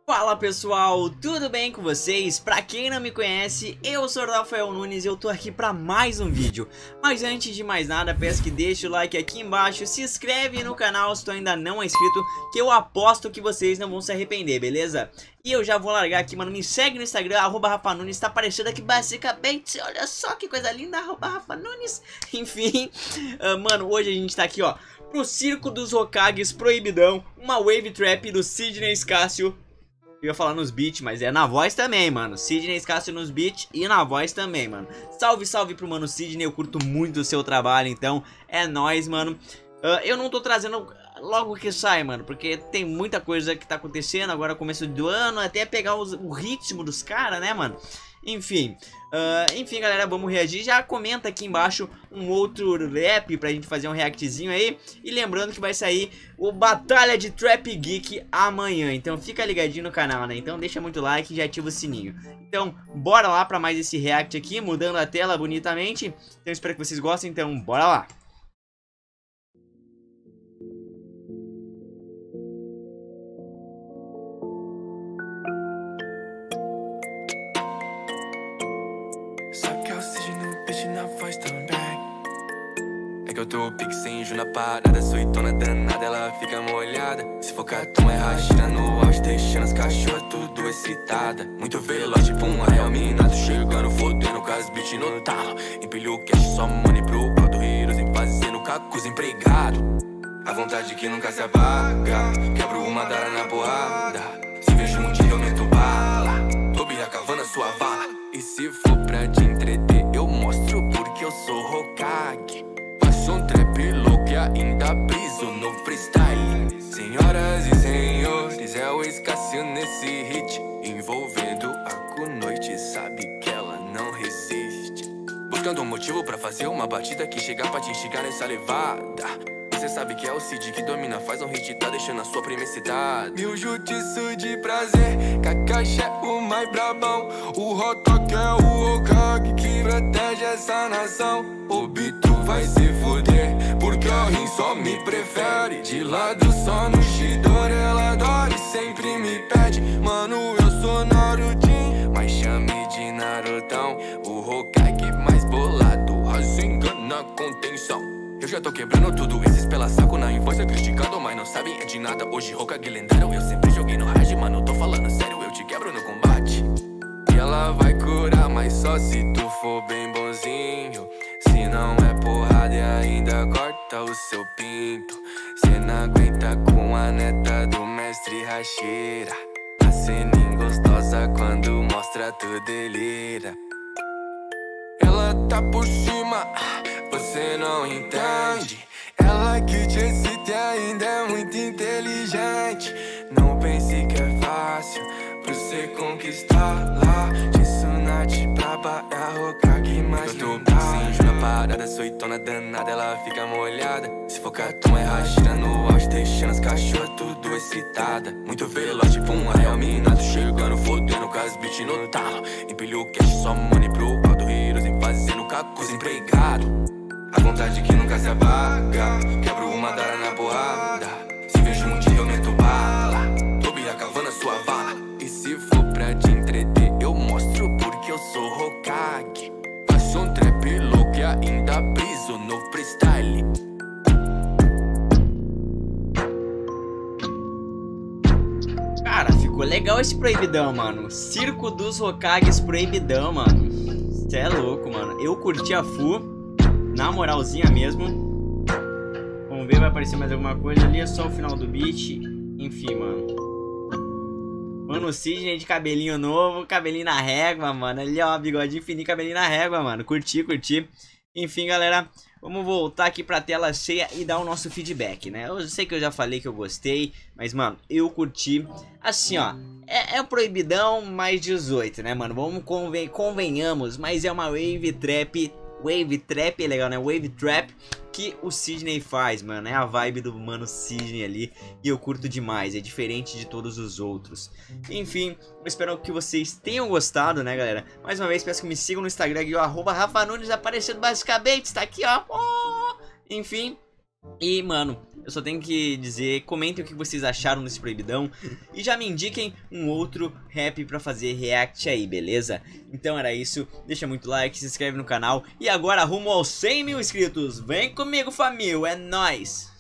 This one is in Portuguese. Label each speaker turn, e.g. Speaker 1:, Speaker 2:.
Speaker 1: Fala pessoal, tudo bem com vocês? Pra quem não me conhece, eu sou o Rafael Nunes e eu tô aqui pra mais um vídeo. Mas antes de mais nada, peço que deixe o like aqui embaixo, se inscreve no canal se tu ainda não é inscrito, que eu aposto que vocês não vão se arrepender, beleza? E eu já vou largar aqui, mano, me segue no Instagram, @RafaNunes, tá aparecendo aqui basicamente, olha só que coisa linda, @RafaNunes. Enfim, mano, hoje a gente tá aqui, ó, pro Circo dos Hokages Proibidão, uma Wave Trap do Sidney Scácio. Eu ia falar nos beats, mas é na voz também, mano. Sidney Scácio nos beats e na voz também, mano. Salve, salve pro mano Sidney, eu curto muito o seu trabalho, então é nóis, mano. Eu não tô trazendo logo que sai, mano, porque tem muita coisa que tá acontecendo agora, começo do ano, até pegar o ritmo dos caras, né, mano? Enfim, galera, vamos reagir. Já comenta aqui embaixo um outro rap pra gente fazer um reactzinho aí. E lembrando que vai sair o Batalha de Trap Geek amanhã, então fica ligadinho no canal, né? Então deixa muito like e já ativa o sininho. Então bora lá pra mais esse react aqui, mudando a tela bonitamente. Então espero que vocês gostem, então bora lá.
Speaker 2: É que eu tô pique sem na parada, suitona danada, ela fica molhada. Se for cartão é rachira no auge, deixando as cachorras tudo excitada. Muito veloz, tipo um arreal minado, chegando, fodendo com as beat no talo. Empilho o cash, só money pro alto, heroes em fazendo cacos empregado. A vontade que nunca se apaga, quebro uma dara na porrada. Se vejo um dia eu meto bala, tô cavando a sua vala. E se for pra te entreter, eu mostro porque eu sou Hokage. Faço um trap louco e ainda briso no freestyle. Senhoras e senhores, é o Scácio nesse hit, envolvendo a noite, sabe que ela não resiste. Buscando um motivo pra fazer uma batida que chega pra te instigar nessa levada. Você sabe que é o Cid que domina, faz um hit, tá deixando a sua primecidade. Mil jutsu de prazer, Kakashi é o mais brabão. O Hotok é o Hokage que protege essa nação. O Bito vai se fuder, porque a Rin só me prefere. De lado só no Shidori, ela adora e sempre me pede. Mano, eu sou Narutin, mas chame de Narutão. O Hokage mais bolado, Rasengan na contenção. Eu já tô quebrando tudo esses pela saco na infância, criticando, mas não sabem é de nada. Hoje Hokage lendário, eu sempre joguei no hard, mano, tô falando sério, eu te quebro no combate. E ela vai curar, mas só se tu for bem bonzinho. Se não é porrada e ainda corta o seu pinto. Cê não aguenta com a neta do mestre Hashira. A ceninha gostosa quando mostra tu delira. Ela tá por cima, você não entende. Ela que te excita e ainda é muito inteligente. Não pense que é fácil pra você conquistar lá. De Tsunade braba é a Hokage mais linda. Eu tô sem na parada, suitona danada, ela fica molhada. Se for cartão é rachira no auge, deixando as cachorras tudo excitada. Muito veloz, tipo um arreal minado, chegando, fodendo com as beat no talo. Empilho o cash, só money pro alto, heroes em fazendo cacos empregado. A vontade que nunca se apaga, quebro uma dara na porrada. Se vejo um dia eu meto bala, tô cavando a sua vala. E se for pra te entreter, eu mostro porque eu sou Hokage. Faço um trap louco e ainda briso no freestyle.
Speaker 1: Cara, ficou legal esse Proibidão, mano. Circo dos Hokages Proibidão, mano. Cê é louco, mano. Eu curti a full, na moralzinha mesmo. Vamos ver, vai aparecer mais alguma coisa ali. É só o final do beat. Enfim, mano. Mano, Sidney de cabelinho novo, cabelinho na régua, mano. Ali, ó, bigodinho fininho, cabelinho na régua, mano. Curti, curti. Enfim, galera, vamos voltar aqui pra tela cheia e dar o nosso feedback, né? Eu sei que eu já falei que eu gostei, mas, mano, eu curti. Assim, ó, é um Proibidão mais 18, né, mano? Vamos convenhamos, mas é uma Wave Trap. Wave Trap é legal, né? Wave Trap que o Sidney faz, mano. É a vibe do mano Sidney ali. E eu curto demais. É diferente de todos os outros. Enfim, eu espero que vocês tenham gostado, né, galera? Mais uma vez, peço que me sigam no Instagram aqui, ó. @RafaNunes aparecendo basicamente. Está aqui, ó. Enfim, E, mano, eu só tenho que dizer, comentem o que vocês acharam desse Proibidão e já me indiquem um outro rap pra fazer react aí, beleza? Então era isso, deixa muito like, se inscreve no canal e agora rumo aos 100 mil inscritos. Vem comigo, família, é nóis!